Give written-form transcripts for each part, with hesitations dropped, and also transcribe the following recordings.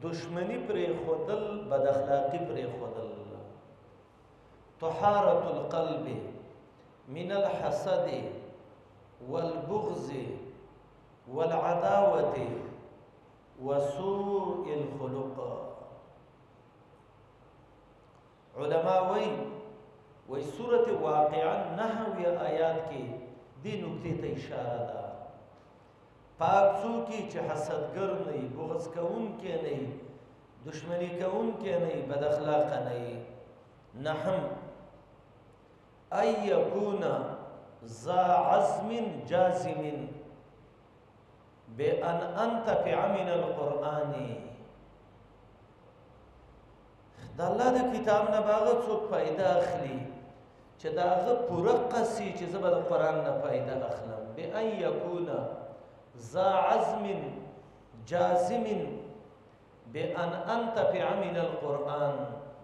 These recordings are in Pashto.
دشمنی پرې خودل، بد اخلاقی پرې خودل. طهارة القلب من الحسد والبغض والعداوة وسوء الخلق. علماء وی سورة واقعا 9 آیات کی دی نکتے تا اشارہ دا. پاک څوکي چې حسدګر نه وي، بغض کوونکی نه وي، دشمني کوونکی نه وي، بد اخلاقه نه وي. 9 ان یکون ذا عزم جازم بان انتفع من القرآن. د الله د کتاب نه باغ څوک فائدہ اخلي چې دا هغه پوره قصي چې زه به د قرآن نه فائدہ اخلم. بان یکون ذا عزم جازم بان انتفع من القرآن،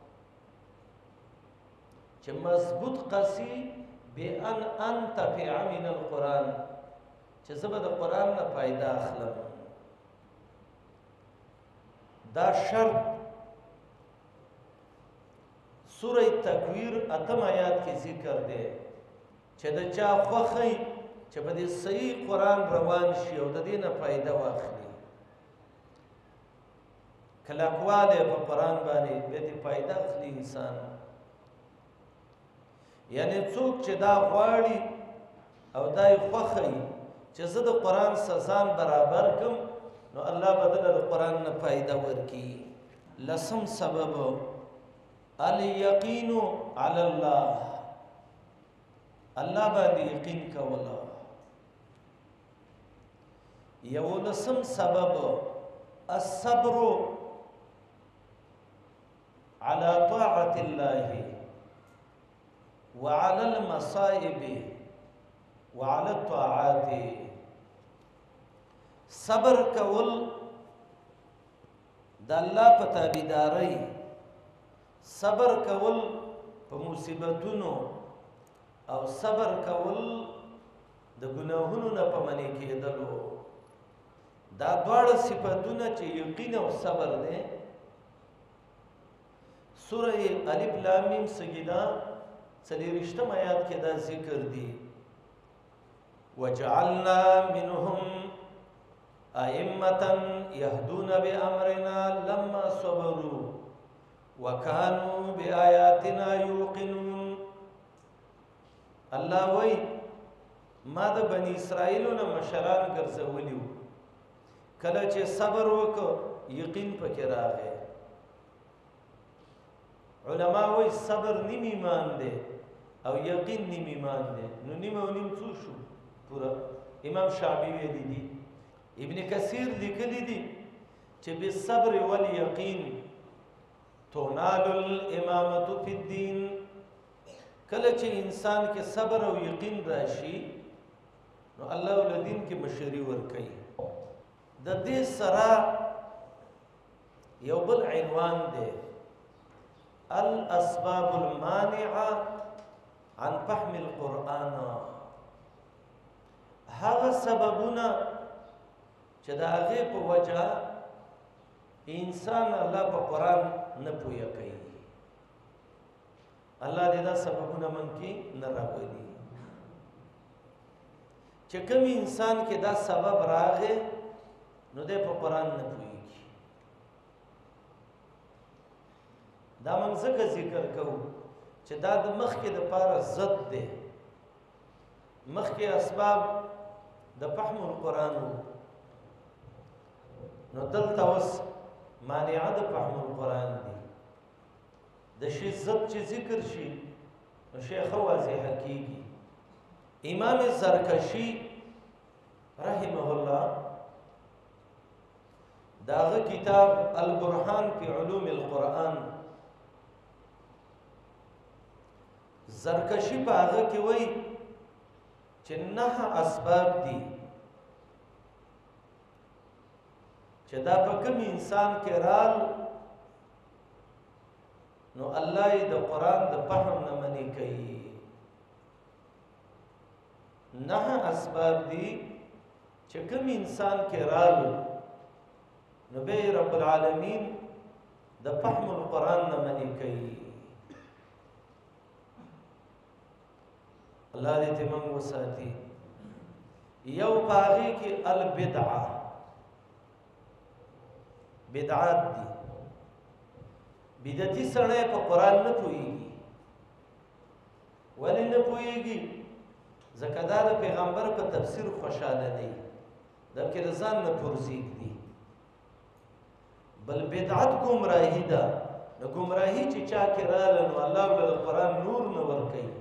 چې مضبوط قصي بان انتفع من القرآن، چې زه به د قرآن نه فائدہ اخلم. دا شرط سورہ تکویر 8 آیات کې ذکر دی چې د چا خوښي چې په دې صحیح قرآن روان شي او د دې نه فائدہ واخلي. کلکواله په قرآن باندې به دې فائدہ اخلي انسان. یعنی څوک چې دا غواړي او دای خوښي چې زه د قرآن سزان برابر کم، نو الله بدل د قرآن نه فائدہ ورکي. 10 سبب الیقین علی الله، الله باندې یقین کوله. 11 سبب الصبر على طاعة الله وعلى المصائب وعلى الطاعات. صبر کول د الله په تابعداري، صبر کول په مصیبتونو، او صبر کول د ګناهونو نه په منې کېدلو. دا دواړه صفاتونه چې یقین او صبر دي. سوره الف لام میم سجده 40 آیات کې دا ذکر دي. وجعلنا منهم ائمة يهدون بأمرنا لما صبروا وكانوا بآياتنا يوقنون. الله وی ما د بنی اسرائیلونو مشران ګرځولي وو، کله چې صبر وکړ یقین پکې راغی. علما وی صبر نیم ایمان دی او یقین نیم ایمان دی. نو نیم او نیم څو شو؟ پورا. امام شعبی ویلی دی، ابن کثیر لیکلی دی چې بالصبر والیقین تنال الامامة فی الدین. کله چې انسان کې صبر او یقین راشي نو الله ول دین کې مشری ورکړي. د دې سره یو بل عنوان دی، الاسباب المانعه عن فهم القرآن. هغه سببونه چې د هغې په وجه انسان الله په قرآن نه پوهه کوي. الله دې دا سببونه من کې نه راولي. چې کوم انسان کې دا سبب راغی نو دې په قرآن نه پوهېږي. دا موږ ځکه ذکر کوو چې دا د مخکې دپاره ضد دی. مخکې اسباب د فهم القرآن وو، نو دلته اوس مانعه د فهم القرآن دی. د شي ضد چې ذکر شي نو شیخ واضحه کیږي. امام زرکشی رحمه الله داغه کتاب البرهان فی علوم القرآن، زرکشی په هغه کې وایي چې 9 اسباب دي چې دا په کوم انسان کې رال نو الله یې د قرآن د فهم نه منې کوي. 9 اسباب دي چې کوم انسان کې رال نو به رب العالمین د فهم القرآن نه منې کوي. الله دې ته موږ وساتي. یو په هغې کې البدعه، بدعات دي. بدعتي سړی په قرآن نه پوهېږي. ولې نه پوهېږي؟ ځکه دا د پیغمبر په تفسیر خوشحاله نه وي، دا پکې د ځان نه پرزېږدي. بل بدعت ګمراهي ده. نو ګمراهي چې چا کې راغله نو الله له قرآن نور نه ورکوي.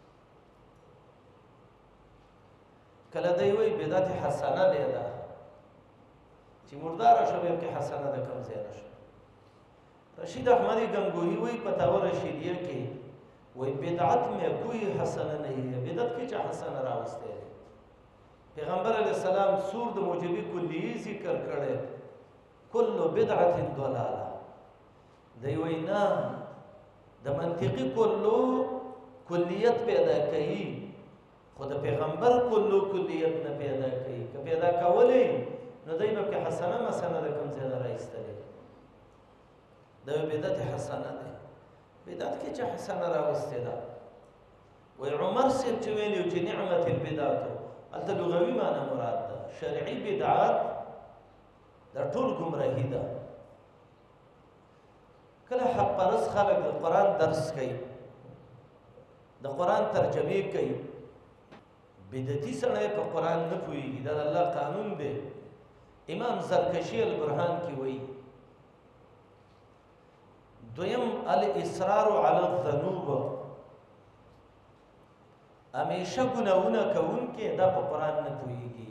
کله دی وایي بدعت حسنه دی ده، چې مرداره شو بیا پکې حسنه ده، کوم ځای نه شو. رشید احمدی گنگوہی وہی پتاور رشیدیہ کے وہی بدعت میں کوئی حسن نہیں ہے. بدعت کی چا حسن راوستے ہیں. پیغمبر علیہ السلام سور د موجبی کلیی ذکر کرے کل بدعت ضلالہ. دی وہی نا د منطقی کلو کلیت پیدا کئی، خود پیغمبر کلو کلیت نہ پیدا کئی. کہ پیدا کولی نو دی با کہ حسنہ مسنہ دا کم زیادہ رائستا لے. دا بدعت حسنه ده. بدعت کې چې حسنه راوستې ده. وی عمر صاحب چې ویلي چې نعمت البدعتو، هلته لغوي معنی مراد ده. شرعي بدعات دا ټول ګمراهي ده. کله حق پرست خلک د قرآن درس کوي، د قرآن ترجمې کوي، بدعتي سړی په قرآن نه پوهېږي. دا د الله قانون دی. امام زرکشي البرهان کې وایي دویم الاصرار علی الذنوب، همیشه ګناهونه کوونکی دا په قرآن نه پوهېږي.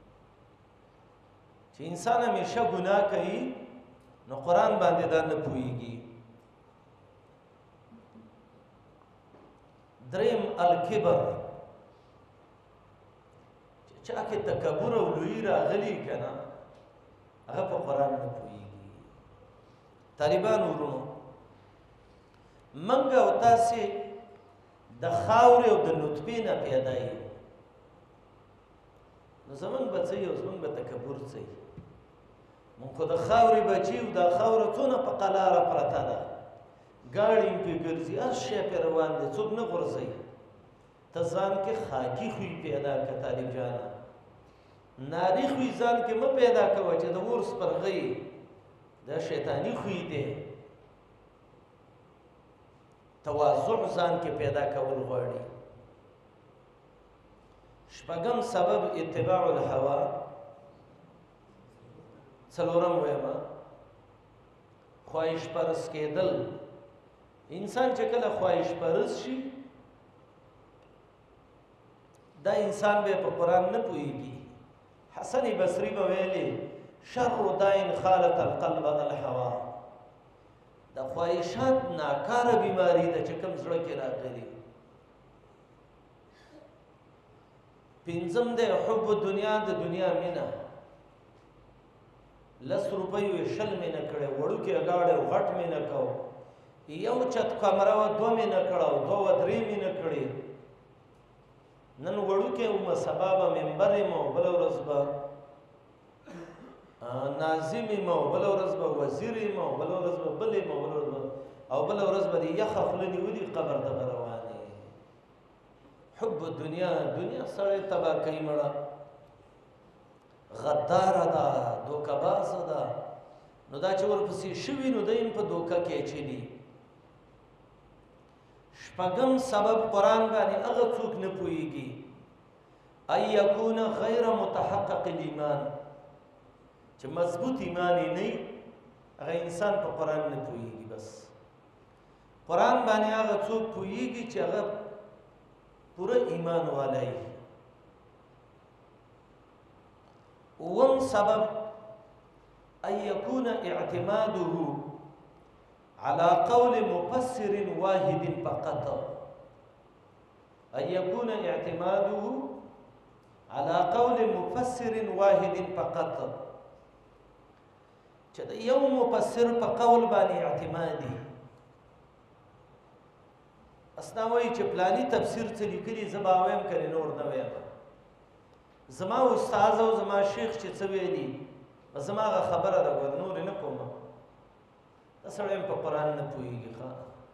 چې انسان همیشه ګناه کوي نو قرآن باندې دا نه پوهېږي. دریم الکبر، چې چا کې تکبر او لویي راغلي که نه هغه په قرآن نه پوهېږي. طالبان ورونو، منګه او تاسې د خاورې او د نطفې نه پیدا یو. نو زمونږ به څه یو، زمونږ به تکبر څه یي. مونږ خو د خاورې بچي یو. دا خاوره څونه په قلاره پرته ده، ګاړې م پرې ګرځي، هر شی پرې روان دی، څوک نه غورځوي. ته ځان کې خاکي خوی پیدا که طالب جانه، ناري خوی ځان کې مه پیدا کوه چې د اور سپرغۍ، دا شیطاني خوی دی. تواضع ځان کې پیدا کول غواړي. شپږم سبب اتباع الهوا. څلورم ویمه خواهش پرست کېدل. انسان چې کله خواهش پرست شي دا انسان به په قرآن نه پوهېږي. حسن بصري به ویلي شر داین خالط القلب الهوا. دا خواهشات ناکاره بیماری ده چې کوم زړه کې راغلي. پنځم دی حب دنیا، د دنیا مینه. 10 روپۍ وې 20 مې نه کړې، وړوکې ګاډۍ او غټ مې نه کو، یو چت کمره وه 2 مې نه کړه او 2 و 3 مې نه کړې. نن وړوکې ومه، سبا به ممبر یم او بله ورځ به ناظم یم او بله ورځ به وزیر یم او بله ورځ به بل یم او بله ورځ به د یخه خوله نیولي قبر ته به روانې. حب دنیا، دنیا سړی تباه کوي مړه. غداره ده، دوکهبازه ده. نو دا چې ورپسې شوي نو دی هم په دوکه کې اچلي. شپږم سبب قرآن باندې هغه څوک نه پوهېږي ان یکون غیر متحقق الایمان، چې مضبوط ایمان یې نه وي، هغه انسان په قرآن نه پوهېږي. بس قرآن باندې هغه څوک پوهېږي چې هغه پوره ایمان والا وي. اووم سبب ان یکون اعتماده على قول مفسر واحد فقط. ان یکون اعتماده على قول مفسر واحد فقط، چې د یو مفسر په قول باندې اعتمادي. اسنا وایي چې پلاني تفسیر څه لیکلي زه به وایم کنې نور نه وایم. زما استاد او زما شیخ چې څه ویلي بس زما هغه خبره ده ګور نور نه کوم دا سړی په قرآن نه پوهېږي ښه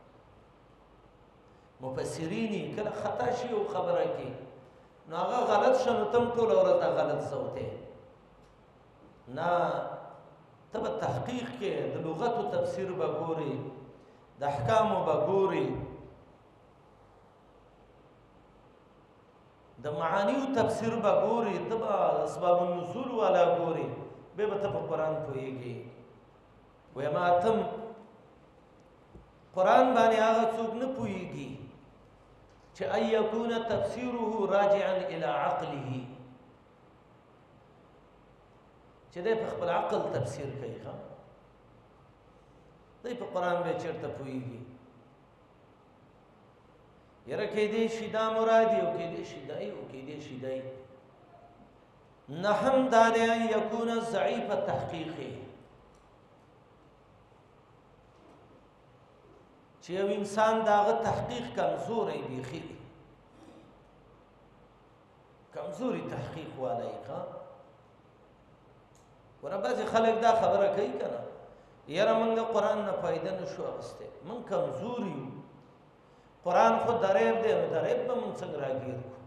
مفسرین کله خطا شي او خبره کې نو هغه غلط شه نو تم ټوله ورځ دا غلط څه نه ته به تحقیق کې د لغتو تفسیر به ګورې د احکامو به ګورې د معانیو تفسیر به ګورې ته به اسباب النزول والا ګورې بیا به ته په قرآن پوهېږې ویم اتم قرآن باندې هغه څوک نه پوهېږي چې ان یکون تفسیره راجعا الى عقله چې دی په خپل عقل تفسیر کوي ښه دی په قرآن به چېرته پوهېږي یاره کیدای شي دا مرادي او کیدای شي دای او کیدای شي دای نهم دا دی ان یکون ضعیف تحقیقی چې یو انسان داغه تحقیق کمزوری بیخي کمزوری تحقیق والی ښه ورا بعضې خلک دا خبره کوي که نه یاره موږ د قرآن نه فایده نشو اخیستی موږ کمزور یو قرآن خو دریب دی نو دریب به موږ څنګه راګیر کړو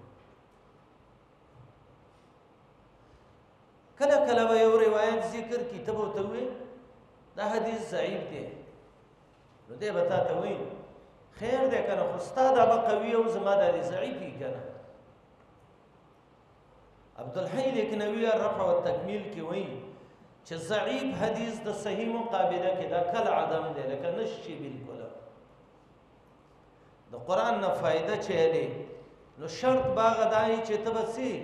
کله کله به یو روایت ذکر کي ته به ورته ووایې دا حدیث ضعیف دی نو دی به تا ته وایي خیر دی که نه خو ستا دا به قوي او زما دا دی ضعیف وي که نه عبدالحی لکنوی الرفع والتکمیل کې وایي چې ضعیف حدیث د صحیح مقابله کې دا کل عدم دی لکه نشي بالکل د قرآن نه فایده چهلی نو شرط باغ دای چې ته به څه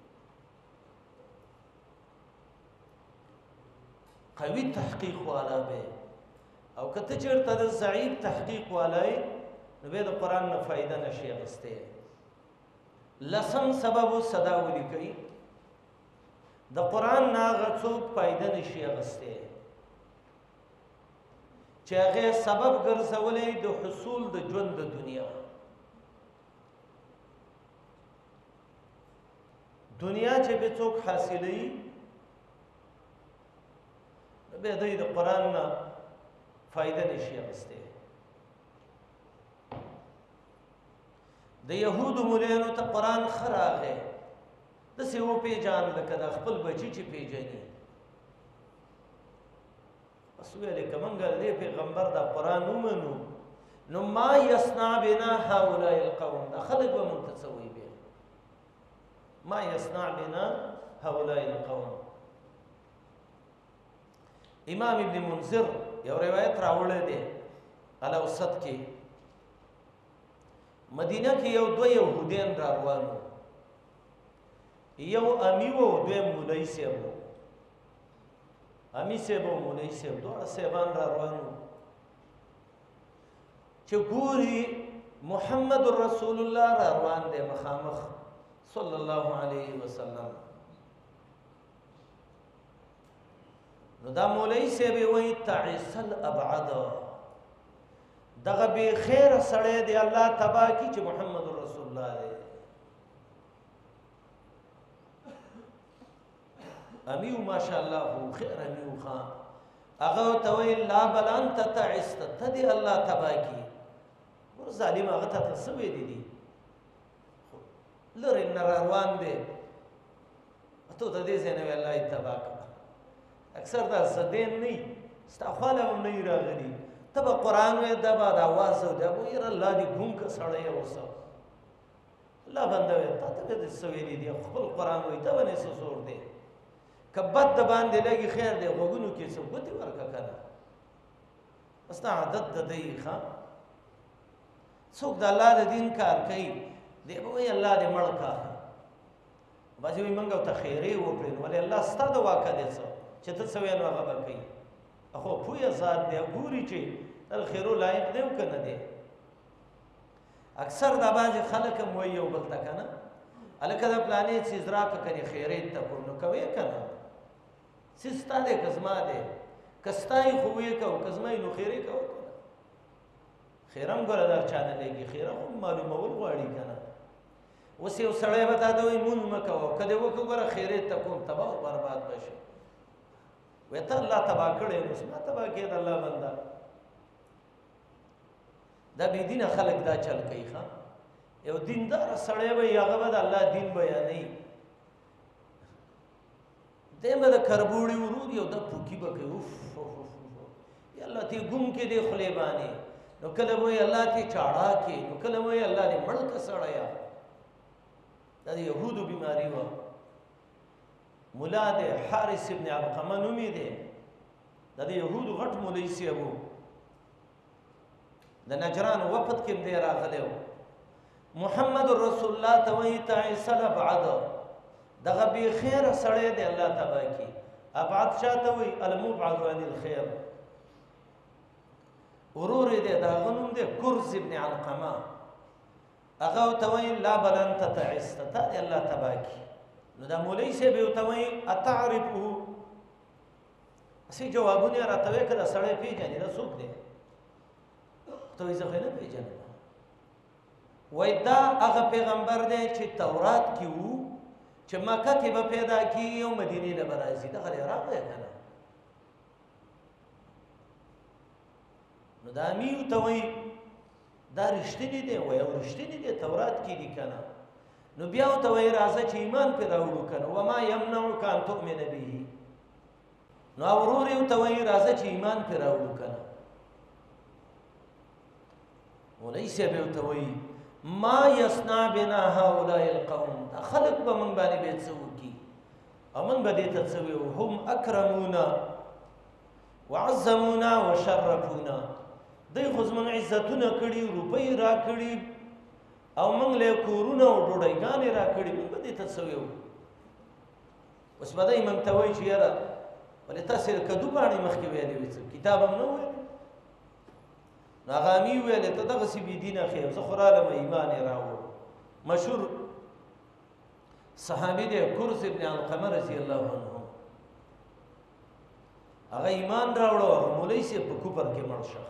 قوي تحقیق والا به او که ته چېرته د ضعیف تحقیق والا یې نو بیا د قرآن نه فایده نشي اخیستی لسم سبب صدا ولیکئ د قرآن نه هغه څوک فایده نشي اخیستی چې هغه سبب ګرځولی د حصول د ژوند د دنیا دنیا چې به څوک حاصلوي نو بیا دوی د قرآن نه فایده نشي اخیستی د یهودو مولانو ته قرآن ښه راغی داسې وپېژان لکه د خپل بچي چې پېژني بس ویلې که موږ د دې پیغمبر دا قرآن ومنو نو ما یصنع بنا هؤلاء القوم دا خلک به موږ ته څه وایي بیا ما یصنع بنا هؤلاء القوم امام ابن منذر یو روایت راوړی دی الاوسط کې مدینه کې یو دوه یهودیان را روان وو یو امی و دویم مولوي صاحب و امی صاحب و مولوي صاحب دواړه صاحبان را روان وو چې ګوري محمد رسول الله را روان دی مخامخ صلی الله علیه وسلم نو دا مولوي صاحب وایي تعس الابعد دغه بے خیر سړی دی الله تبا کی چې محمد رسول الله دی امیو ماشاءالله هو خیر امیو خان هغه ته وایي لا بل انت تعست ته دی الله تبا کی ور ظالم هغه ته څه ویلي دي لرې نه روان دی ته د دې ځای نه وایي الله یې تبا کړه اکثر دا زدین نه ستا خواله هم نه راغلي ته به قرآن وایې دا به د اواز او دا به یاره الله دې ګونګ که سړی اوسه الله بنده وایي تا ته به دې څه ویلي دي خپل قرآن وایي ته به نه څه زور دی که بد د باندې لګي خیر دی غوږونو کې څه ګوتې ورکړه که نه بس دا عادت د دی ښه څوک د الله د دین کار کوي دی به وایي الله دې مړ کا بعضې وایي موږ ورته خیرې وکړې نو ولې الله ستا د واکه دی څه چې ته څه وایې نو هغه به کوي خو پوهه ذات دی ګوري چې تل خیرو لایق دی او که نه دی اکثر دا بعضې خلک هم وایي یو بل ته که نه هلکه د پلانې څیز راکړه کنې خیرې ته کړو نو کوې که نه څیز ستا دی که زما دی که ستا یې خو ویې کوو که زما یې نو خیرې کوه که نه خیر هم ګوره دا چا نه لګي خیر هم معلومول غواړي که نه اوس یو سړی به تا ته وایي مونځ مه کوه که دې وکړو ګوره خیرې ته کوم تباه او برباد به شي وې ته الله تبا کړې نو ما تبا کې د الله بندا دا بې دینه خلک دا چل کوي ښا یو دیندار سړی وي هغه به د الله دین بیانوي دی به د کربوړي ورود یو د پوکي به کوي اوف یا الله تی ګم کې دی خولې باندې نو کله به الله تی چاړه کې نو کله به الله دې مړ که سړیا دا د یهودو بیماري وه ملا دی حارث ابن علقمه نومې دی دا د یهودو غټ مولوي صاحب و د نجران وفد کې دی راغلی و محمد رسول الله ته وایي تعیس الابعد دغه بې خیره سړی دی الله تبا کی ابعد چاته وایي المبعد عن الخیر ورور دی د هغه نوم دی کرز ابن علقمه هغه ورته وایي لا بل انت تعست تا دی الله تبا کی نو دا مولوي صاحب یې ورته وایي اتعرفه هسې جوابونه یې راته وایي که دا سړی پېژنې دا څوک دی ته وایي زه خو یې نه پېژنم وای دا هغه پیغمبر دی چې تورات کې وو چې مکه کې به پیدا کېږي او مدینې نه به راځي دغه دی راغلی که نه نو دا امي ورته وایي دا رښتینې دی وایي او رښتینې دی تورات کې دي که نه نو بیا ورته وایي راځه چې ایمان پرې راوړو که نه وما یمنعک ان تؤمن به نو ورور یې ورته وایي راځه چې ایمان پرې راوړو که نه مولوي صاحب یې ورته وایي ما یصنع بنا هؤلاء القوم دا خلق به موږ باندې بیا څه وکړي او موږ به دې ته څه ویو هم اکرمونا وعظمونا وشرفونا دوی خو زموږ عزتونه کړي روپۍ را کړي او موږ له کورونه او ډوډۍ را کړي موږ به دې ته څه ویو اوس به دی موږ ته وایي چې یاره ولې تاسې د کدو پاڼې مخکې ویلې وې څه کتاب هم نه ویلې نو هغه امي ویلې ته دغسې بې دینه ښې زه خو رالم ایمان یې راوړ مشهور صحابي دی کرز ابن علقمه رضی الله عنه هغه ایمان راوړو هغه مولوي صاحب په کوپر کې مړ شه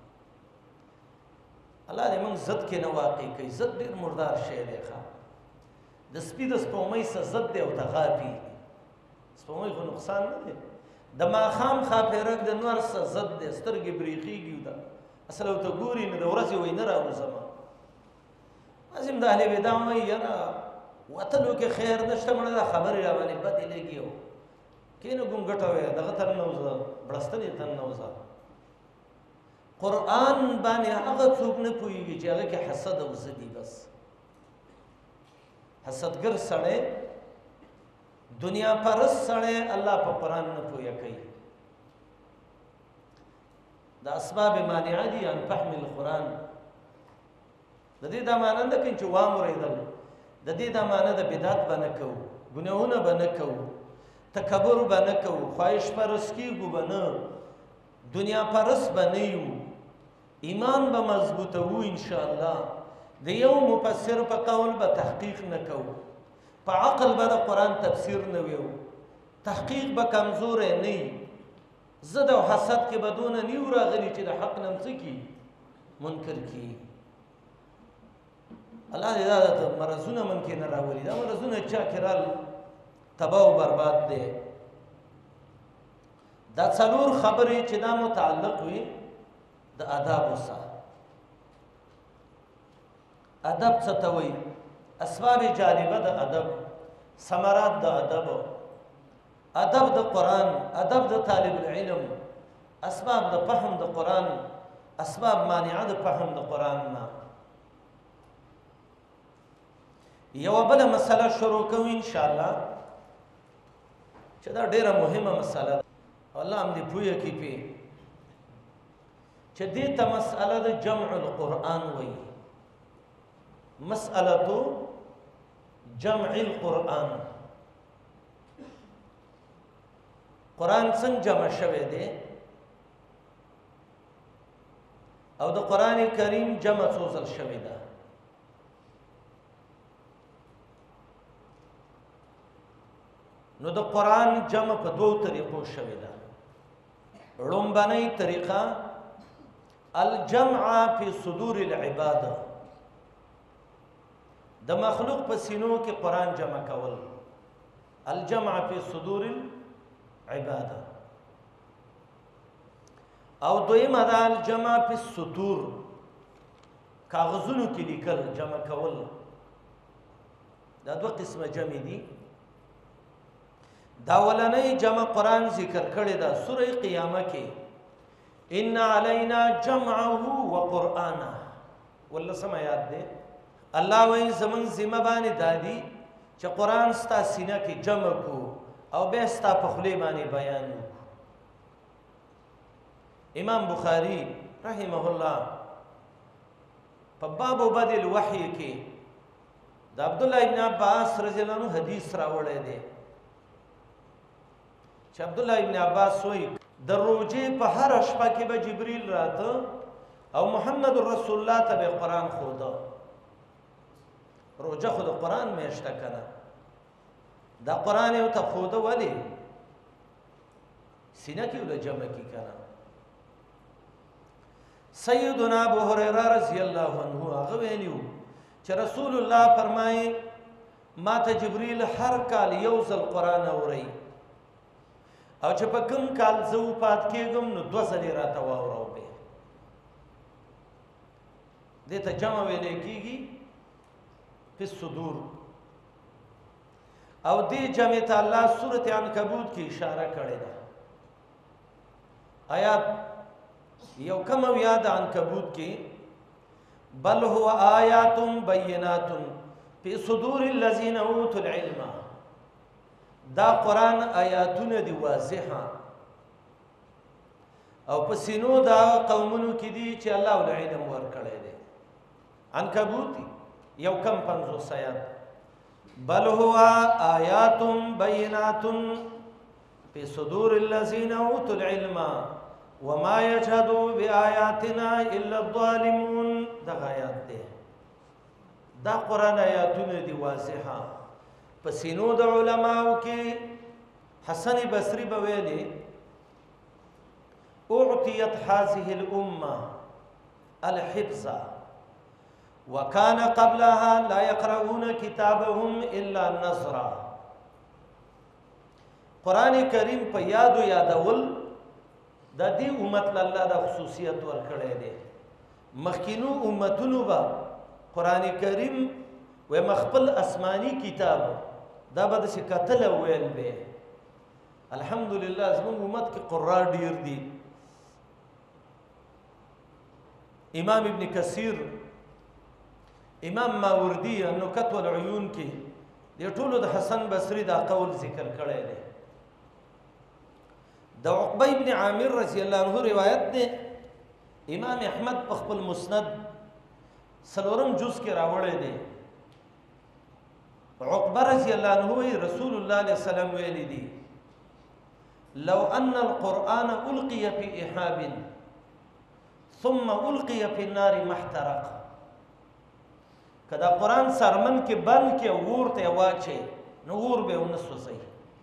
الله دې موږ ضد کې نه واقع کوي ضد ډېر مردار شی دی ښه د سپي د سپومۍ څه ضد دی او ته غاپي سپومۍ خو نقصان نه دی د ماښام ښاپېرک د نور څه ضد دی سترګې برېښېږي ده اصل او ته ګوري نو د ورځې وایي نه راوځمه بعضې د اهل بدع وایي یاره وتلو کې خیر نشته مړه دا خبرې را باندې بدې لګي او کینه ګم ګټه وایه دغه تر نه وځه بړستنې تر نه وځه قرآن باندې هغه څوک نه پوهېږي چې هغه کې حسد او زدي بس حسدګر سړی دنیا پرست سړی الله په قرآن نه پوهه کوي دا اسباب مانعه دي ان فهم القرآن د دې دا معنی نه کوي چې وامورېدل د دې دا معنی د بدعت به نه کوو ګناهونه به نه کوو تکبر به نه کوو خواهش پرست کېږو به نه دنیا پرست به نه یو ایمان به مضبوطه وو انشاءالله د یو مفسر په قول به تحقیق نه کوو په عقل به د قرآن تفسیر نه ویو تحقیق به کمزوری نه وي زد او حسد کې به دونه نیو راغلي چې د حق نه څه کي منکر کي الله دې دا مرضونه من کې نه راولي دا مرضونه چا کې رال تباہ او برباد دی دا څلور خبرې چې دا متعلق وي د آدابو سره ادب څه ته وایي اسباب جالبه د ادب ثمرات د ادب ادب د قرآن ادب د طالب العلم اسباب د فهم د قرآن اسباب مانعه د فهم د قرآن نه یو بله مسله شروع کوو انشاءالله چې دا ډیره مهمه مسله ده الله هم دې پوهه کړي پې چې دې ته مسأله د جمع القرآن وایي مسألة جمع القرآن قرآن څنګه جمع شوی دی او د قرآن کریم جمع څو ځل شوی ده نو د قرآن جمع په دوو طریقو شوی ده لومبنۍ طریقه الجمع فی صدور العباده د مخلوق په سینو کې قرآن جمع کول الجمع فی صدور العباده او دویمه ده الجمع فی السطور، کاغذونو کې لیکل جمع کول. دا دوه قسمه جمع دي. دا اولنۍ جمع قرآن ذکر کړې ده سوره قیامه کې، ان علینا جمعه وقرآنه، 18 آیات ده. الله وایي زمونږ ذمه باندې دا دي چې قرآن ستا سینه کې جمع کو او بیا ستا په خولې باندې بیان وکړو. امام بخاری رحمه الله په باب بدء الوحی کې د عبد الله ابن عباس رضی الله عنه حدیث راوړی دی چې عبد الله ابن عباس وایي د روزې په هر شپه کې به جبرئیل راته او محمد رسول الله ته به قرآن خوده. روزه خو د قرآن میاشته کنه، دا قرآن یو ته خوده ولې سینه کې ول جمع کی کنه. سیدنا ابو هریره رضی الله عنه هغه ویلو چې رسول الله فرمایي ما ته جبرئیل هر کال یو ځل قرآن اوري او چې په کوم کال زه وفات کېږم نو 2 ځلې راته واورو به. دې ته جمع ویل کېږي فی الصدور. او دې جمع ته الله سورة عنکبوت کې اشاره کړې ده. آیات یو کم او یاد عنکبوت کې بل هو آیات بینات فی صدور الذین اوتوا العلم، دا قرآن آیاتونه دی واضحه او په سینو دا قومونو کې دي چې الله ول علم ورکړی دی. عنکبوت یو کم 50 آیات. بل هو آیات بینات فی صدور الذین اوتوا العلم وما یجحد بآیاتنا الا الظالمون. دغه آیات دی. دا قرآن آیاتونه دی واضحه په سینو د علماو کې. حسن بصری به ویلي اعطیت هذه الامه الحفظ وكان قبلها لا يقرؤون كتابهم الا نظرا. قرآن کریم په یادو یادول د دې امت الله د خصوصیت ورکړی دی. مخکینو امتونو به قرآن کریم و مخبل اسمانی کتاب دا به داسې کتل ویل به. الحمدلله زموږ امت کې قرآ ډیر دي. امام ابن کثیر، امام ماوردی النکت والعیون کې د ټولو د حسن بصری دا قول ذکر کړی دی. د عقبه ابن عامر رضی الله عنه روایت دی. امام احمد په خپل مسند 4 جز کې راوړی دی. عقبه رضی الله عنه وی رسول الله علیه السلام ویلی دی لو ان القرآن القي في احاب ثم القي في النار ما احترق. کدا قرآن سرمن کې بند کې اور ته واچي نو اور به ونه سوځي.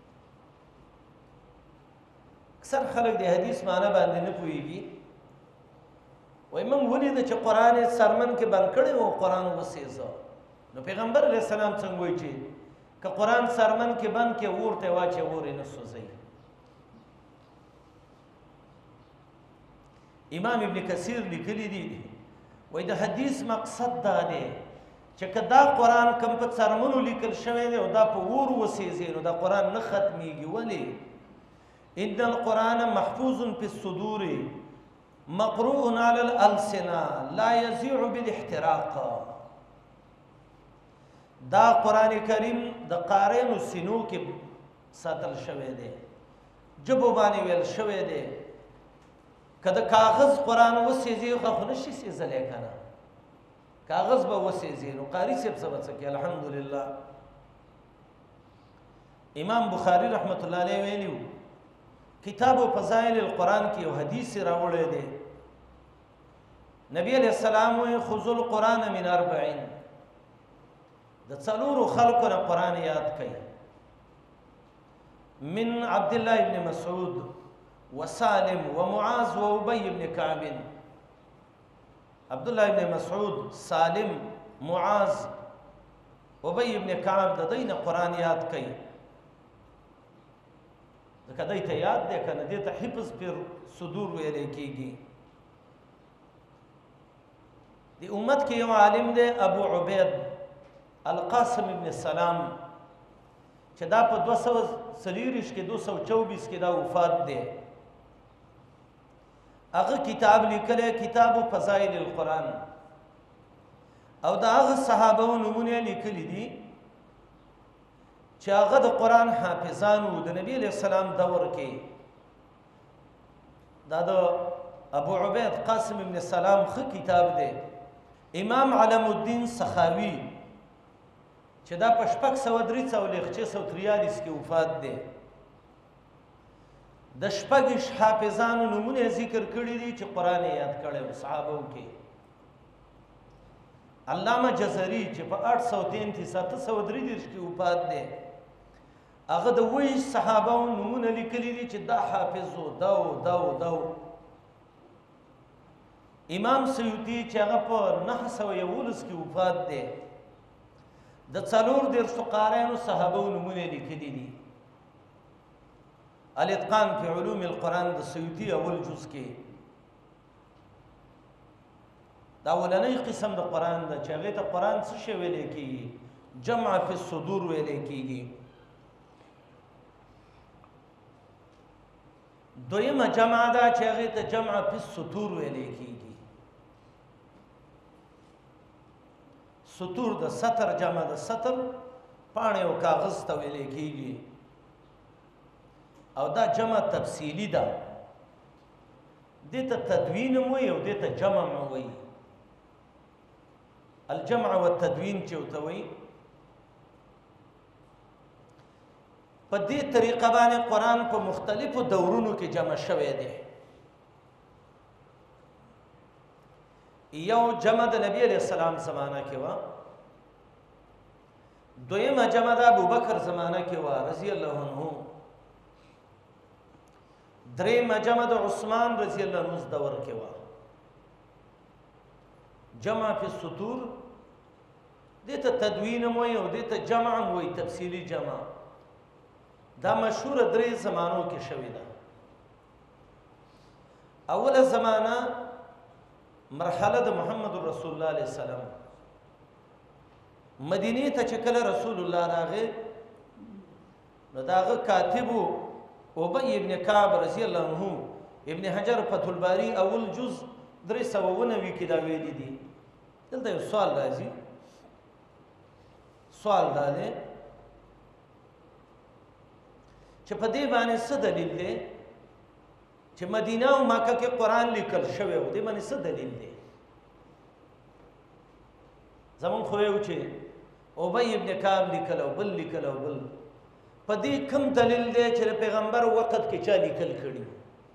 اکثر خلک د حدیث معنی باندې نه پوهیږي. وای موږ ولید چې قرآن سرمن کې بند کړي او قرآن وسېزه. نو پیغمبر علیه السلام څنګه وایي چې که قرآن سرمن کې بند کې اور ته واچي اور نه سوځي. امام ابن کثیر لیکلی دی وای د حدیث مقصد دا دی چې کدا قرآن کم په سرمنو لیکل شوی دی او دا په اور وسېږي نو دا قرآن نه ختمیږي. ولې؟ ان القرآن محفوظ فی الصدور مقروء علی الالسنه لا یزیع بالاحتراق. دا قرآن کریم د قارئینو سینو کې ساتل شوی دی، جبو باندې ویل شوی دی. کدا کاغذ قرآن وسېږي خو نشي سېځلی کنه، کاغذ به وسېږي نو قاری صاحب څه به څه کوي. الحمدلله امام بخاری رحمت الله علیه ویلیو کتاب و فضائل القرآن کې یو حدیث راوړی دی. نبی علیہ السلام وی خذوا القرآن من 40 د 4 خلقو نه قرآن یاد کړئ. من عبد الله ابن مسعود وسالم ومعاذ وابي بن كعب. عبد الله ابن مسعود، سالم، معاذ، ابي بن كعب د دین قرآن یاد کړئ. د ځکه دی ته یاد دی که نه دې ته حفظ پر صدور ویلی کېږي. د امت کې یو عالم دی ابو عبید القاسم ابن سلام چې دا په 240 کې 224 کې دا وفات دی. هغه کتاب لیکلی کتاب فضائل القرآن او د هغه صحابه نومونه لیکلي دي چې هغه د قرآن حافظان وو د نبی علیه السلام دور کې. دا د ابو عبید قاسم ابن سلام ښه کتاب دی. امام علم الدین سخاوي چې دا په 643 کې وفات دی. د 6 حافظانو نومونه ذکر کړي دي چې قرآن یاد کړی و صحابو کې. علامه جزري چې په 833 کې وفات دی هغه د 20 صحابو نومونه لیکلي دي چې دا حافظ و دا و. امام سیوطي چې هغه په 911 کې وفات دی د 4 قاریانو صحابو نومونه لیکلي دي. الاتقان فی علوم القرآن د سیوطي اول جز کې دا اولنی قسم د قرآن ده چې هغې ته قرآن څه شی ویلی کېږي؟ جمع فی الصدور ویلی کېږي. دویمه جمع ده چې هغې ته جمع فی السطور ویلی کېږي. سطور د سطر جمع د سطر پاڼې او کاغذ ته ویلی کېږي او دا جمع تفصیلی ده. دې ته تدوین هم وایي او دې ته جمع هم وایي. الجمع والتدوین چې ورته وایي په دې طریقه باندې قرآن په مختلفو دورونو کې جمع شوی دی. یو جمع د نبی علیه السلام زمانه کې وه. دویمه جمع د ابوبکر زمانه کې وه رضی الله عنه. دریمه جمع د عثمان رضی الله عنه دور کې وه. جمع فی السطور دې ته تدوین هم وایي او دې ته جمع هم وایي تفصیلي جمع. دا مشهوره 3 زمانو کې شوې ده. اوله زمانه مرحله د محمد رسول الله علیه السلام مدینې ته چې کله رسول الله راغی نو د هغه کاتبو ابی ابن کعب رضی الله عنه ابن حجر فتح الباری اول جز 390 کې دا ویلي دي. دلته یو سوال راځي. سوال دا دی چې په دې باندې څه دلیل دی چې مدینه او مکه کې قرآن لیکل شوی و؟ دې باندې څه دلیل دی؟ زمون خو یو چې ابی ابن کعب لیکل او بل لیکل او بل په دې کوم دلیل دی چې پیغمبر وخت کې چا لیکل کړي؟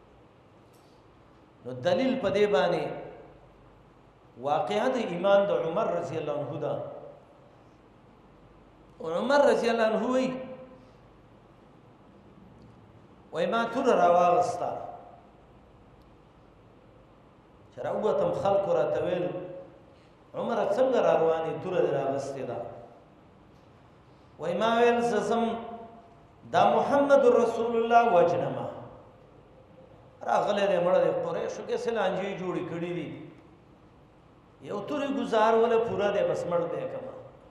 نو دلیل په دې باندې واقعه د ایمان د عمر رضی الله عنه ده. عمر رضی الله عنه وای ما تور راواغستا چې راووتم خلکو راته ویل عمر څنګه را روانې توره دې راغستې ده؟ وای ما ویل زه ځم دا محمد رسول الله وجنمه راغلی دی مړه دی قریشو کې څه لانجې جوړې کړي دي یو تورې ګزار وله پوره دی بس مړ دی کما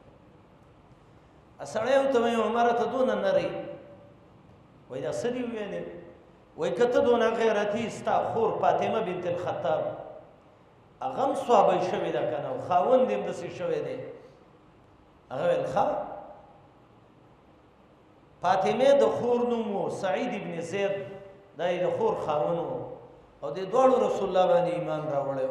سړی ورته وایي عمره ته دونه نری وای دا څه دي ویلې؟ وای که ته دونه غیرتي ستا خور فاطمه بنت الخطاب هغه هم صحابه شوې ده که نه او خاوند یې همداسې شوی دی؟ هغه ویل ښه. فاطمه د خور نوم و سعید ابن زید دا یې د خور خاوند و او د دواړو رسول الله باندې ایمان راوړی و.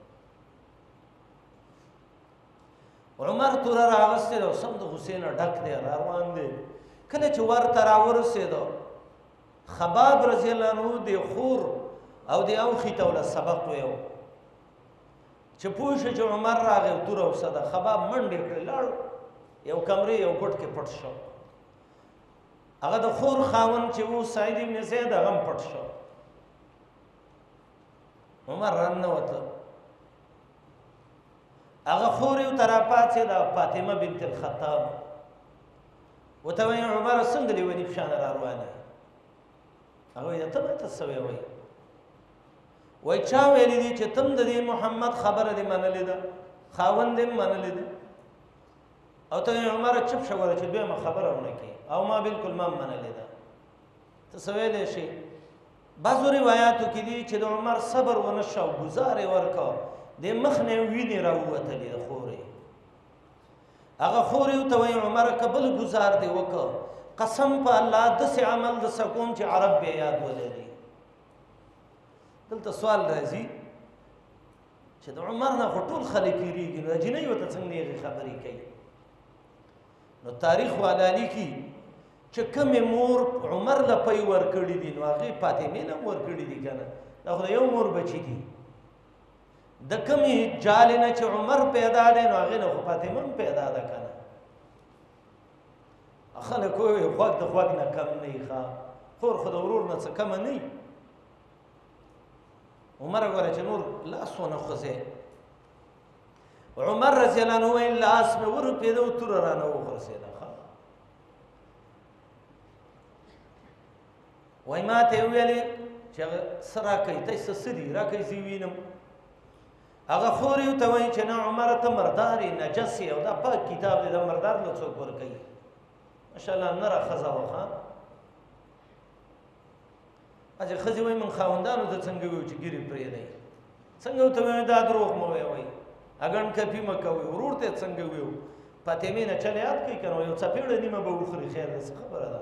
عمر توره راغستې ده او سم د غصې نه ډک دی را روان دی. کله چې ورته راورسېدو خباب رضی الله عنه د خور او د اوښې ته وله سبق ویو چې پوه شه چې عمر راغی او توره وسده خباب منډې کړې لاړ یو کمرې یو ګوټ کې پټ شو. هغه د خور خاوند چې و سعید ابن زید هغه هم پټ شو. عمر راننوته هغه خور یې ورته راپاڅېده فاطمه بنت الخطاب ورته وایي عمره څنګه لیوني په شانه را روانې؟ هغه وایي ته ماته څه وایې وایي چا ویلي دي چې تم د دې محمد خبره دې منلې ده خاوند دې منلې ده او ته عمره چپ شه وره چې دویمه خبره ونه کړي او ما بالکل ما منلې ده ته څه ویلی شي بعضو روایاتو کې دي چې د عمر صبر ونه شه او ګزار یې ورکړه د مخ نه یې وینې راووتلې د خورې هغه خورې ورته وایي عمره که بل ګزار دې وکړه قسم په الله داسې عمل درڅه کوم چې عرب بې یاد ولري دلته سوال راځي چې د عمر نه خو ټول خلک یېرېږي نو اجنۍ ورته څنګه هغې خبرې کوي نو تاریخ والا لیکي چې کومې مور عمر له پی ورکړي دي نو هغې فاطمې نه هم ورکړي دي که نه دا خو د یو مور بچي دي د کومې جالې نه چې عمر پیدا دی نو هغې نه خو فاطمه هم پیدا ده که نه خلک وایي غوږ د غوږ نه کم نه وي ښه خور خو د ورور نه څه کمه نه وي عمر ګوره چې نور لاس ونه خوځې عمر رضی الله عنه وایي لاس مې ورپېده او توره رانه وغورځېده وایي ما ته یې ویلې چې هغه څه راکوي ته څه څه دي راکوي زه وینم هغه خور یې ورته وایي چې نه عمره ته مردار یې نجس یې او دا پاک کتاب دی دا مردار له څوک ورکوي ماشاءالله نره ښځه وه ښه اچھا ښځې وایي من خاوندانو ته څنګه ویو چې ګیرې پرېږدئ څنګه ورته وایي دا دروغ مه وایه وایي اګڼ کپي مه کوئ ورور ته یې څنګه ویو فاطمې نه چل یاد کوي که نه یو څپېړه نیمه به وخوري خیر دی څه خبره ده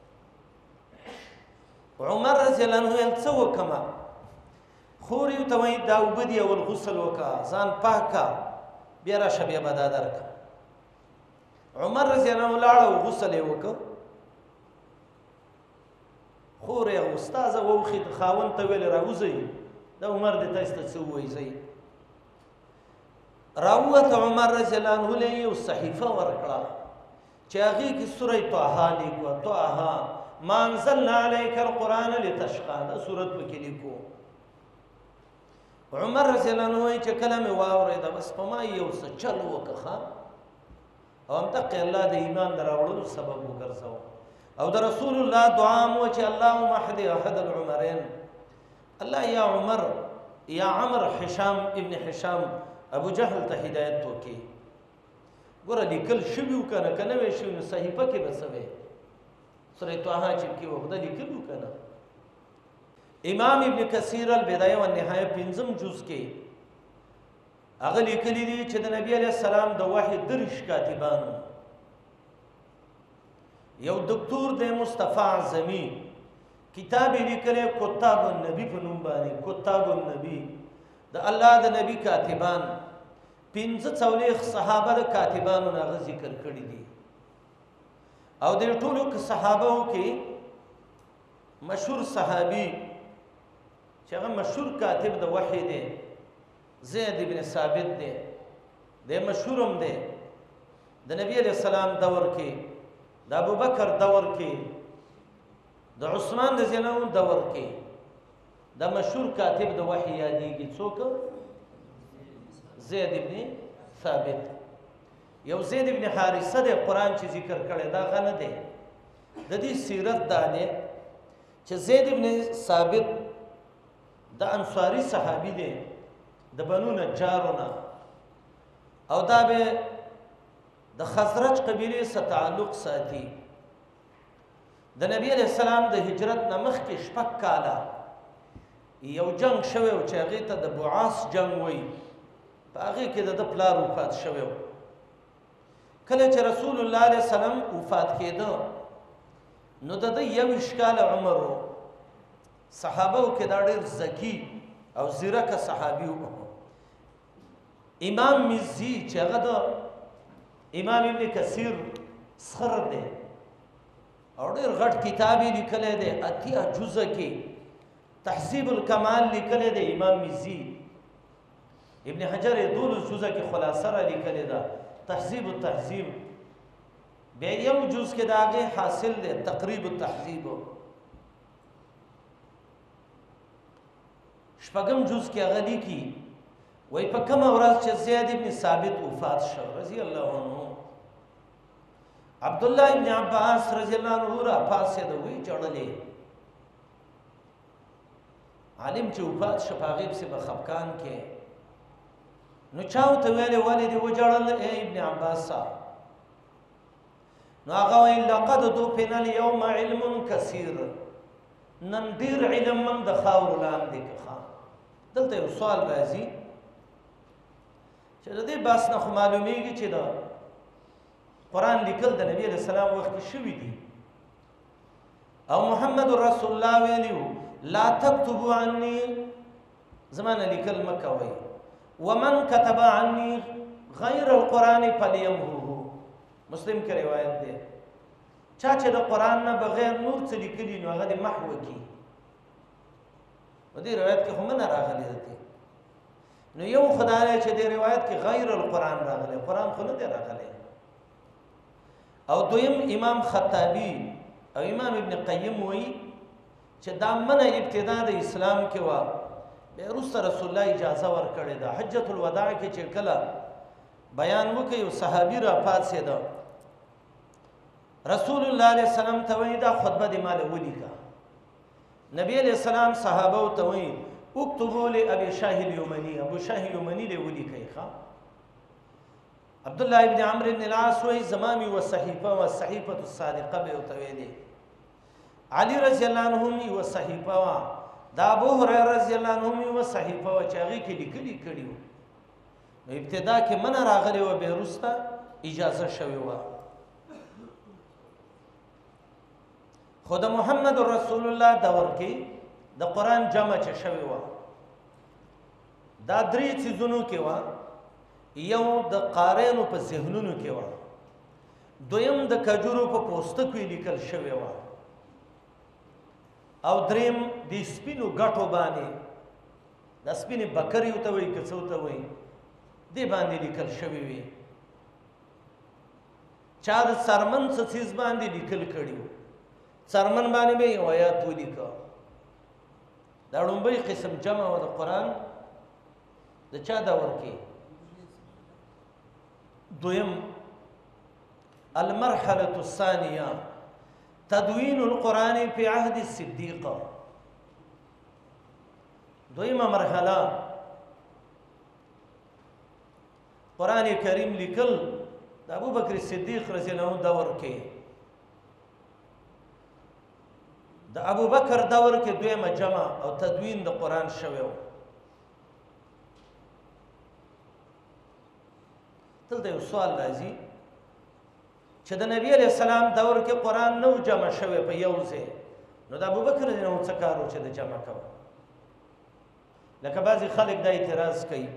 عمر رضی الله عنه ویل څه وکړمه خور یې ورته وایي دا اوبه دي اول غسل وکړه ځان پاک کړه بیا راشه بیا به دا درکړه عمر رضی الله عنه ولاړه او غسل یې وکړه خور یې استاذه واوښید خاوند ته ویلې راوځئ دا عمر دې تاسو ته څه ووایي ځئ راووت عمر رضی الله عنه له یو صحیفه ورکړه چې هغې کې سوره طه لیکوه طه ما انزلنا عليك القرآن لتشقى دا سورت پکې لیکو عمر رضی الله عنه وایي چې کله مې واورېده بس په ما یو څه چل وکړه او همدقې الله د ایمان د راوړلو سبب وګرځوه او د رسول الله دعا مو چې اللهم اهد احد العمرين الله یا عمر یا عمر حشام ابن حشام ابو جهل ته هدایت وکړي ګوره لیکل شوي و که نه که نه وی شوي نو صحیفه کې به څه وی سوره طه چې کې وه خدای لیکل و که نه امام ابن کثیر البدایه والنهایه پنځم جز کې هغه لیکلي دي چې د نبي علیه السلام د وحی دېرش کاتبانو یو دکتور دی مصطفی اعظمي کتاب یې لیکلی کتاب النبی په نوم باندې کتاب النبی د الله د نبی کاتبان 45 صحابه د کاتبانو نه هغه ذکر کړي دي او د ټولو صحابهو کې مشهور صحابي چې هغه مشهور کاتب د وحی دی زید ابن ثابت دی د مشهور هم دی د نبی علیه السلام دور کې د ابوبکر دور کې د عثمان رضی الله عنه دور کې د مشهور کاتب د وحی یادېږي څوک زید ابن ثابت یو زید ابن حارثه د قرآن چې ذکر کړی دا هغه نه دی د دې سیرت دا دی چې زید ابن ثابت د انصاري صحابي دی د بنو نجارو نه او دا به د خزرج قبیلې سره تعلق ساتي د نبی علیه السلام د هجرت نه مخکې 6 کاله یو جنگ شوی و چې هغې ته د بعاث جنگ وایي په هغې کې د ده پلار وفات شوی و کله چې رسول الله علیه السلام وفات کېده نو د ده 21 کاله عمر و صحابهو کې دا ډېر ذکي او زیرکه صحابي و امام مزي چې هغه د امام ابن کثیر سخر دی او ډېر غټ کتاب یې لیکلی دی 80 جزه کې تحذیب الکمال لیکلی دی امام مزي ابن حجر یې 12 جزه کې خلاصه را لیکلی ده تحذیب التحذیب بیا یو جز کې د هغې حاصل دی تقریب التحذیب شپږم جز کې هغه لیکي وای په کومه ورځ چې زید ابن ثابت وفات شو رضی الله عنه عبدالله ابن عباس رضی الله عنه را پاسېده وی ژړلې عالم چې وفات شو په هغې پسې به خفګان کې نو چا ورته ویلې ولې دې وژړل ای ابن عباس صاحب نو هغه وایي لقد دفن اليوم علم کثیر نن ډېر علم من د خاورو لاندې که دلته یو سوال راځي چې د دې بحث نه خو معلومیږي چې د قرآن لیکل د نبی علیه السلام وخت کې شوي دي او محمد رسول الله ویلي وو لا تكتبوا عني زمانه لیکل مه کوئ ومن كتب عني غیر القرآن فلیمحوه مسلم کې روایت دی چا چې د قرآن نه بغیر نور څه لیکلي نو هغه دې محو کړي په دې روایت کې خو منه راغلی ده نو یو خدای دی چې دې روایت کې غیر القرآن راغلی قرآن خو نه دی راغلی او دویم امام خطابی او امام ابن قیم وایي چې دا منه ابتدا د اسلام کې وه بیا وروسته رسول الله اجازه ورکړې ده حجة الوداع کې چې کله بیان وکړي یو صحابي راپاڅېده رسول الله علیه السلام ته وایي دا خطبه دې ماله ولیکه نبی علیہ السلام صحابه ته وایي اکتبوا لابي شاه اليمني ابو شاه اليمني له ولیکئ ښه عبد الله ابن عمرو بن العاص وایي زمامي والصحيفه والصحيفه الصادقه به ورته ویلې علي رضی الله عنه یوه صحیفه وه دا ابو هریره رضی الله عنه یوه صحیفه وه چې هغې کې لیکلي کړي وو نو ابتدا کې منه راغلې وه بیا وروسته اجازه شوې وه خو د محمد رسول الله دور کې د قرآن جمع چې شوې وه دا درې څیزونو کې وه یو د قاریانو په ذهنونو کې وه دویم د کجورو په پوستکو یې لیکل شوې وه او دریم د سپینو ګټو باندې د سپینې بکرې ورته وایي که څه ورته وایي دې باندې لیکل شوې وي چا د څرمن څه څیز باندې لیکل کړي وو څرمن باندې به یو آیات ولیکه دا لومبی قسم جمع و د قرآن د چا دور کې دویم المرحلة الثانية تدوين القرآن في عهد الصديق دویمه مرحله قرآن کریم لیکل د ابو بکر صدیق رضی الله عنه دور کې د ابو بکر دور کې دویمه جمع او تدوین د قرآن شوی و دلته یو سوال راځي چې د نبی علیه السلام دور کې قرآن نو جمع شوی په یو ځای نو د ابو بکر رضی الله عنه څه کار و چې د جمع کوه لکه بعضې خلک دا اعتراض کوي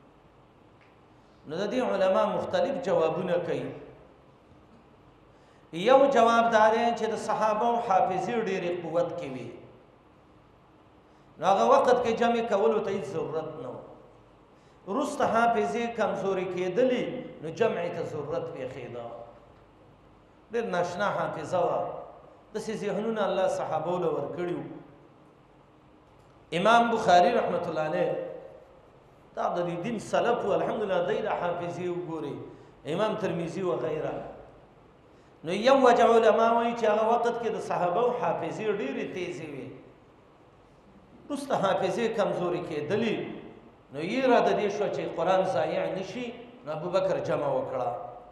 نو د دې علما مختلف جوابونه کوي یو جواب دا دی چې د صحابه او حافظې ډېرې قوت کې وي نو هغه وخت کې جمع کولو ته هېڅ ضرورت نه و وروسته حافظې کمزورې کېدلې نو جمع ته ضرورت پېښېده ډېر ناشنا حافظه وه داسې ذهنونه الله صحابو له ورکړي وو امام بخاري رحمت الله علیه دا د دین سلف و الحمدلله دی د حافظې وګورئ امام ترمذي وغیره نو یو وجه علما وایي چې هغه وخت کې د صحابه او حافظې ډېرې تیزې وې وروسته حافظې کمزورې کېدلې نو یېره د دې شوه چې قرآن ضایع نه شي نو ابوبکر جمع وکړه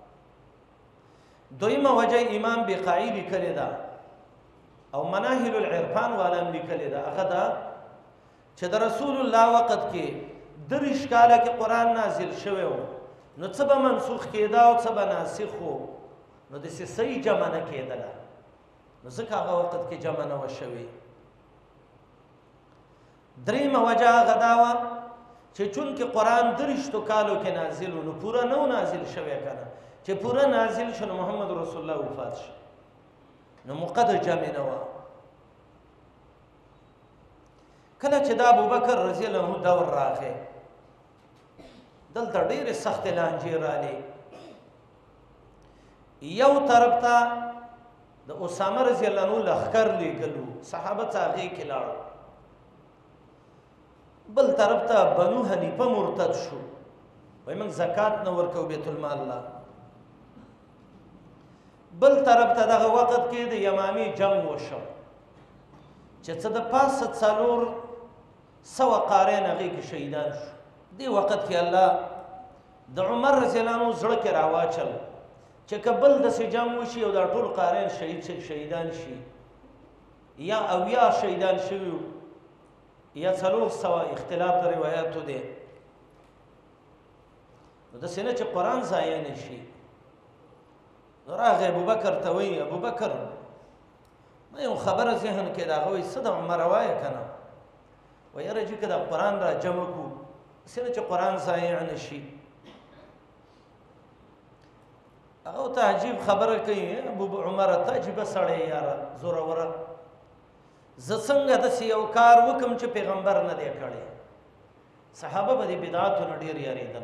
دویمه وجه امام بقاعي لیکلې ده او مناهل العرفان والا هم لیکلې ده هغه ده چې د رسول الله وخت کې دېرش کاله کې قرآن نازل شوی و نو څه به منسوخ کېده او څه به ناسخ و نو داسې صحیح جمع نه کېدله نو ځکه هغه وخت کې جمع نه وه شوې درېیمه وجه هغه دا وه چې چونکې قرآن دېرشتو کالو کې نازل و نو پوره نه و نازل شوی که نه چې پوره نازل شو نو محمد رسول الله وفات شو نو موقع د جمع نه وه کله چې د ابوبکر رضی الله عنه دور راغی دلته ډېرې سختې لانجې رالې یو طرف ته د اسامه رضی الله عنه لښکر لېږلو صحابه څه هغې کې لاړو بل طرف ته بنو حنیفه مرتد شو وایي موږ زکات نه ورکوو بیت المال له بل طرف ته دغه وخت کې د یمامي جنګ وشو چې څه د پاسه څلور سوه قارین هغې کې شهیدان شو. دې وخت کې الله د عمر رضی الله عنه زړه کې راواچل چې که بل داسې جنګ وشي او دا ټول قارین شهیدان شي یا اویا شهیدان شوي یا 400 اختلاف د روایاتو دی، نو داسې نه چې قرآن ضایع نه شي. نو راغی ابوبکر ته وایي ابوبکر ما یو خبره ذهن کې د هغه وایي څه د عمر وایه که نه وایي یاره جي که دا قرآن را جمع کړو داسې نه چې قرآن ضایع نه شي. هغه ورته عجیب خبره کوي ابو عمره ته عجیبه سړی یاره زوروره، زه څنګه داسې یو کار وکړم چې پیغمبر نه دی کړی. صحابه به د بدعاتو نه ډېر یارېدل.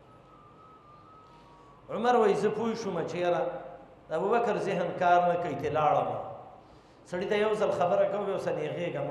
عمر وایي زه پوه شوم چې یاره د ابوبکر ذهن کار نه کوي ته لاړم. سړي ته یو ځل خبره کوم یو څه نیغېږم.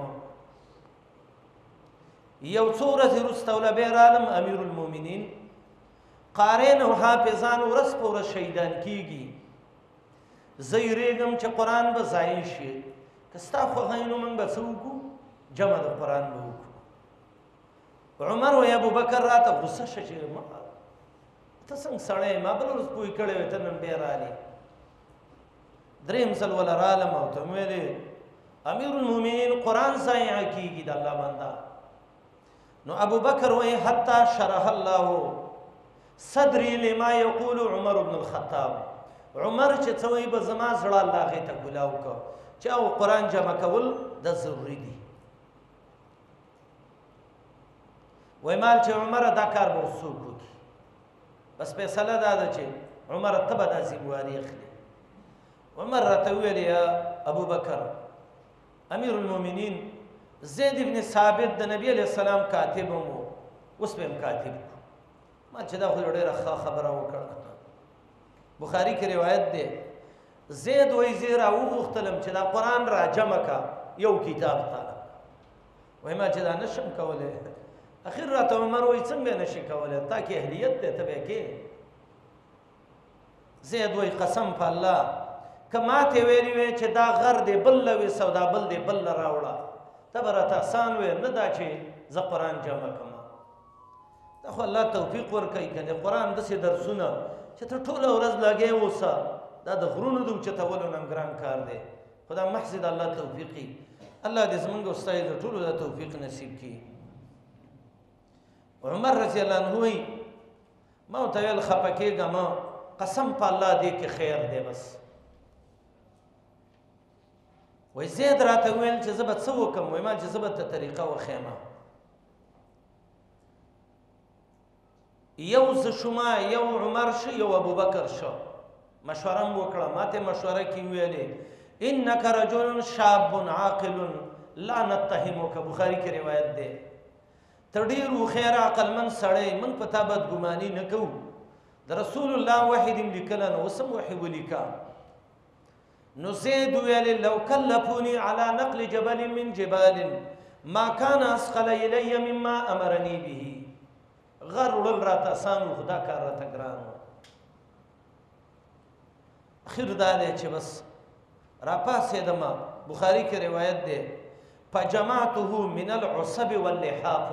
یو څو ورځې وروسته وله بیا رالم امیر المؤمنین قارین او حافظان ورځ په ورځ شهیدان کېږي. زه یېرېږم چې قرآن به ضایع شي. که ستا خوښه وي نو موږ به څه وکړو جمع د قرآن به وکړو. عمر وایي ابوبکر راته غوسه شه چې ته څنګه سړی ما بله ورځ پوه کړی وی ته نن بیا رالې. درېیم ځل وله رالم او ته مې ویلې امیر المؤمنین قرآن ضایع کېږي د الله بنده. نو ابوبکر وایي حتی شرح الله صدري لما يقول عمر بن الخطاب. عمر چې څه وایي به زما زړه الله هغې ته ګولاو کړه چې او قرآن جمع کول د ضروري دي. وایي مال چې عمره دا کار به اوس څوک وکړي. بس فیصله دا ده چې عمره ته به دا ذمواري اخلي. عمر راته وویل یا ابوبکر امیر المؤمنین زید ابن ثابت د نبی علیه السلام کاتب هم و اوس به هم کاتب کړو. ما چې دا خو ډېره ښه خبره وکړه. بخاري کې روایت دی زید وایي زه راوغوښتلم چې دا قرآن را جمع کا یو کتاب ته. وایي ما چې دا نشم کولی. اخر راته عمر وایي څنګه نشي کولی تا کې اهلیت دی ته به یې کې. زید وایي قسم په الله که ماته ویلي وی چې دا غر دی بل له ویسه او دا بل دی بل له راوړه ته به راته اسان وی نه دا چې زه قرآن جمع کړم. دا خو الله توفیق ورکوي که د قرآن داسې درسونه چې ته ټوله ورځ لګې اوسه دا د غرونو د اوچتولو نه ګران کار دی. خو دا محض د الله توفیقي. الله دې زمونږ او ستاسې د ټولو دا توفیق نصیب کړي. عمر رضی الله عنه وایي ما ورته ویل خفه کېږم قسم په الله دې کې خیر دی. بس وایي زید راته وویل چې زه به څه وکړم. وایي ما چې زه به ته طریقه وښیم. یو زه شومه یو عمر شه یو ابوبکر شه. مشوره م وکړه. ما ته مشوره کې ویلې انک رجل شاب عاقل لا نتهمک. بخاري کې روایت دی ته ډېر هوښیار عقلمند سړی موږ په تا بدګماني نه کوو. د رسول الله وحي دې م لیکله نو اوس هم وحي ولیکه. نو زید ویلې لو کلفوني على نقل جبل من جبال ما كان اسقل الي مما امرني به. غر وړل راته اسان و خو دا کار راته ګران و. اخر دا دی چې بس راپاڅېدم. بخاري کې روایت دی فجمعته من العصب واللحاف.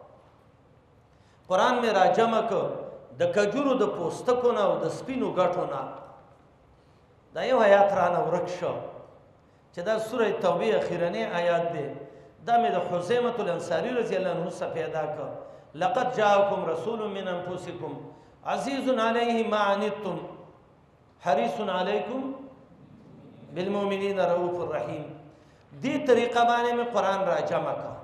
قرآن مې را جمع کړ د کجورو د پوستکو نه او د سپینو ګټو نه. دا یو آیات رانه ورک شو چې دا سوره توبې اخیرنی آیات دی. دا مې د حزیمة الانصاري رضی الله عنه څخه پیدا کړ. لقد جاءكم رسول من انفسكم عزيز عليه ما عنتم حريص عليكم بالمؤمنين رؤوف الرحيم. دې طریقه باندې مې قرآن را جمع کړ.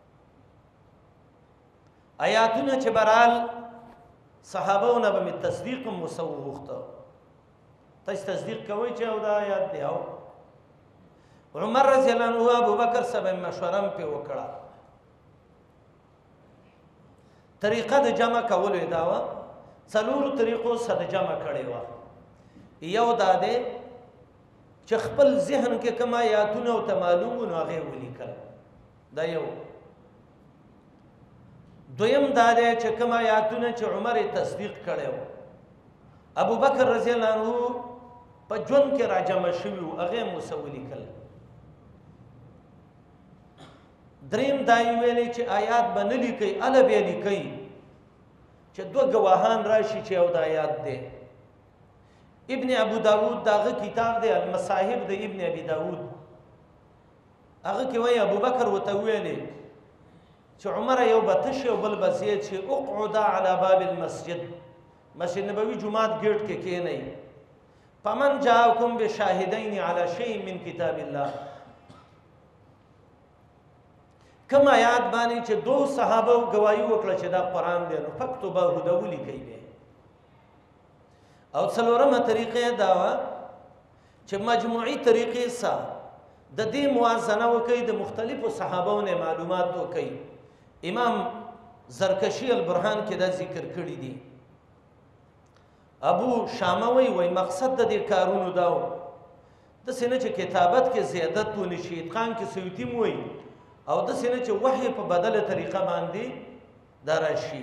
آیاتونه چې برال صحابهونه به مې تصدیق هم ورسه وغوښته. تاسو تصدیق کوئ چې او دا آیات دی. او عمر رضی الله عنه ابوبکر سره مشوره هم پې وکړه. طریقه د جمع کولو یې دا وه 4 طریقو سره جمع کړې وه. یو دا دی چې خپل ذهن کې کوم آیاتونه او ته معلوم وو نو هغې ولیکل. دا یو. دویم دا دی چې کوم آیاتونه چې عمر یې تصدیق کړی و ابوبکر رضی الله عنه په ژوند کې را جمع شوي وو هغې هم ورسه ولیکل. دریم دا یې ویلې چې آیات به نه لیکئ اله بیا لیکئ چې دوه ګواهان راشي چې یو د آیات دی ابن ابو داود داغه کتاب دی المصاحب د ابن ابي داود هغه کې وایي ابوبکر ورته ویلې چې عمر یو به تش یو بل به زیات چې اقعد على باب المسجد مسجد نبوي جمعات ګیټ کې کېنئ فمن جاءكم بشاهدين على شيء من كتاب الله کم آیات باندې چې دو صحابه گواہی وکړه چې دا قرآن دی نو فکتبه هده ولیکئ به او څلورمه طریقه دا وه چې مجموعي طریقې سره د دې موازنه وکړئ د مختلفو صحابو نه معلومات وکړئ امام زرکشی البرهان کې دا ذکر کړي دي ابو شامه وی مقصد د دې کارونو دا و داسې نه چې کتابت کې زیادت ونشي اتقان کې سیوطي م وی او داسې نه چې وحی په بدله طریقه باندې دا راشي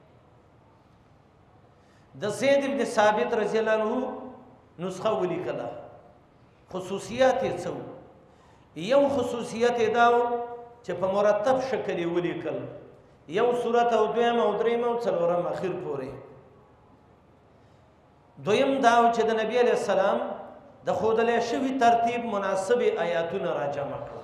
د زید ابن ثابت رضی الله عنه نسخه ولیکله خصوصیات یې څه یو خصوصیت یې دا و چې په مرتب شکل یې ولیکل یو صورت او دویم او دریم او څلورم اخر پورې دویم دا و چې د نبی علیه السلام د ښودلی شوي ترتیب مناسب آیاتونه راجمع کړه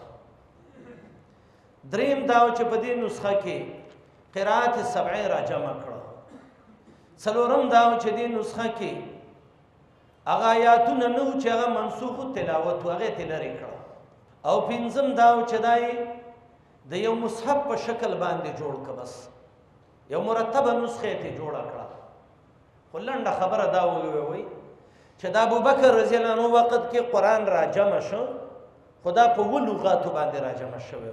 دریم دا و چې په دې نسخه کې قرائت سبعه راجمع کړه څلورم دا و چې دې نسخه کې هغه آیاتونه نه و چې هغه منسوخ تلاوت و هغه یې لرې کړه او پنځم دا و چې دا یې د یو مصحف په شکل باندې جوړ کړه بس یو مرتبه نسخه یې جوړه کړه خو لنډه خبره دا ووی چې د ابوبکر رضی الله عنه وخت کې قرآن راجمع شو خو دا په اووه لغاتو باندې راجمع شوی و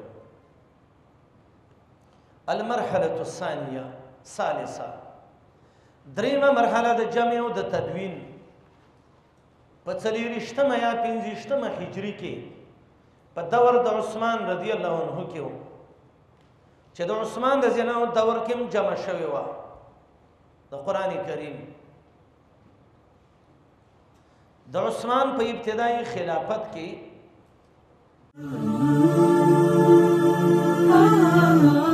المرحله الثانیه ثالثه دریمه مرحله د جمع او د تدوین په څلېرویشتمه یا پنځویشتمه هجري کې په دور د عثمان رضی الله عنه کې و چې د عثمان رضی الله عنه دور کې هم جمع شوې وه د قرآن کریم د عثمان په ابتدایي خلافت کې